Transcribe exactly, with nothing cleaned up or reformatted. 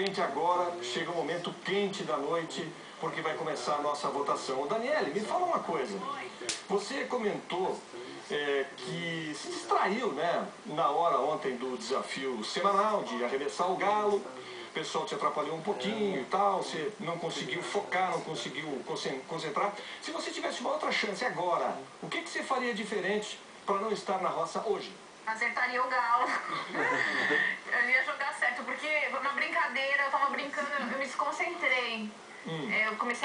repente agora chega o momento quente da noite, porque vai começar a nossa votação. Daniele, me fala uma coisa. Você comentou é, que se distraiu, né, na hora ontem do desafio semanal de arremessar o galo. O pessoal te atrapalhou um pouquinho e tal, você não conseguiu focar, não conseguiu concentrar. Se você tivesse uma outra chance agora, o que, que você faria diferente para não estar na roça hoje? Acertaria o galo. Eu ia jogar certo, porque na brincadeira, eu tava brincando, eu me desconcentrei. Hum. Eu comecei